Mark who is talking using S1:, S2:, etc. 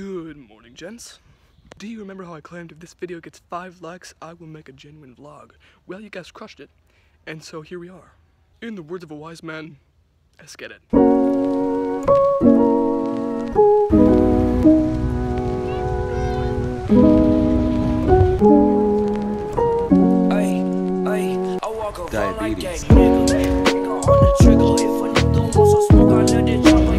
S1: Good morning, gents. Do you remember how I claimed if this video gets 5 likes, I will make a genuine vlog? Well, you guys crushed it, and so here we are. In the words of a wise man, let's get it.
S2: Diabetes.